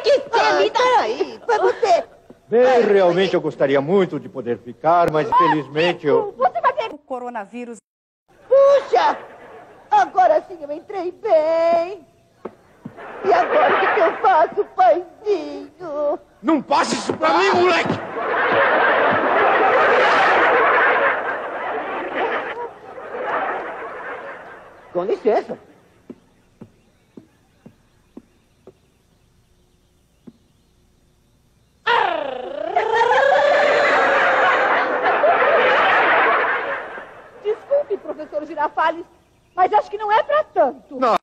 que ser, me dá aí, pra você. Bem, realmente eu gostaria muito de poder ficar, mas infelizmente eu... Você vai ter O coronavírus. Puxa! Agora sim eu entrei bem. E agora o que eu faço, paizinho? Não passe isso pra mim, moleque! Com licença. Desculpe, professor Girafales, mas acho que não é pra tanto. Não,